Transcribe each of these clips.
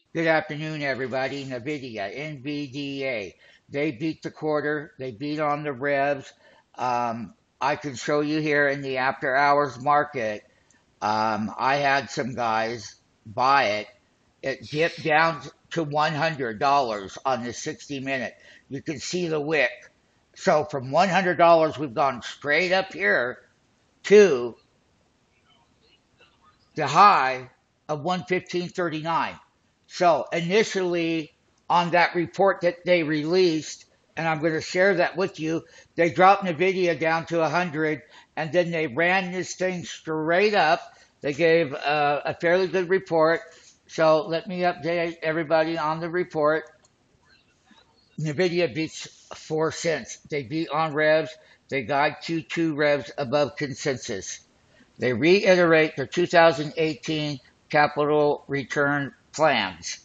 Good afternoon, everybody. NVIDIA, NVDA. They beat the quarter. They beat on the revs. I can show you here in the after hours market. I had some guys buy it. It dipped down to $100 on the 60-minute. You can see the wick. So from $100, we've gone straight up here to the high of 115.39. So initially on that report that they released, and I'm going to share that with you, they dropped NVIDIA down to 100 and then they ran this thing straight up. They gave a fairly good report. So let me update everybody on the report. NVIDIA beats 4 cents. They beat on revs. They guide Q2 revs above consensus. They reiterate their 2018 capital return plans.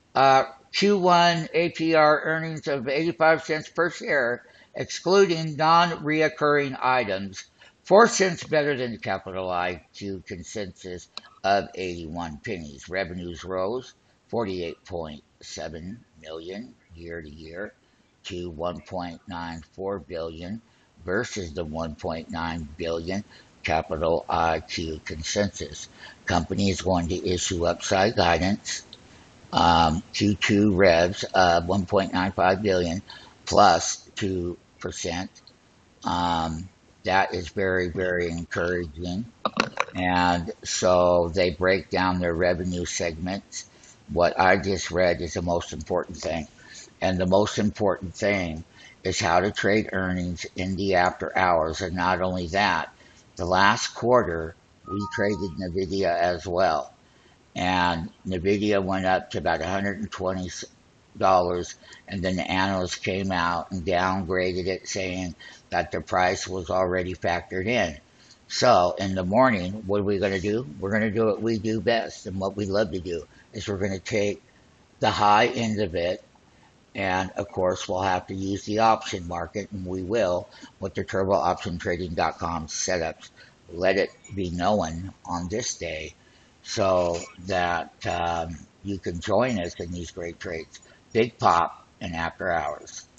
Q1 APR earnings of 85 cents per share, excluding non-reoccurring items, 4 cents better than the capital IQ consensus of 81 pennies. Revenues rose 48.7 million year to year to 1.94 billion versus the 1.9 billion capital IQ consensus. Company is going to issue upside guidance. Q2 revs of 1.95 billion plus 2%. That is very, very encouraging. And so they break down their revenue segments. What I just read is the most important thing. And the most important thing is how to trade earnings in the after hours. And not only that, the last quarter, we traded NVIDIA as well. And NVIDIA went up to about $120. And then the analysts came out and downgraded it, saying that the price was already factored in. So in the morning, what are we going to do? We're going to do what we do best. And what we love to do is we're going to take the high end of it. And of course, we'll have to use the option market, and we will with the turbooptiontrading.com setups. Let it be known on this day so that you can join us in these great trades. Big pop and after hours.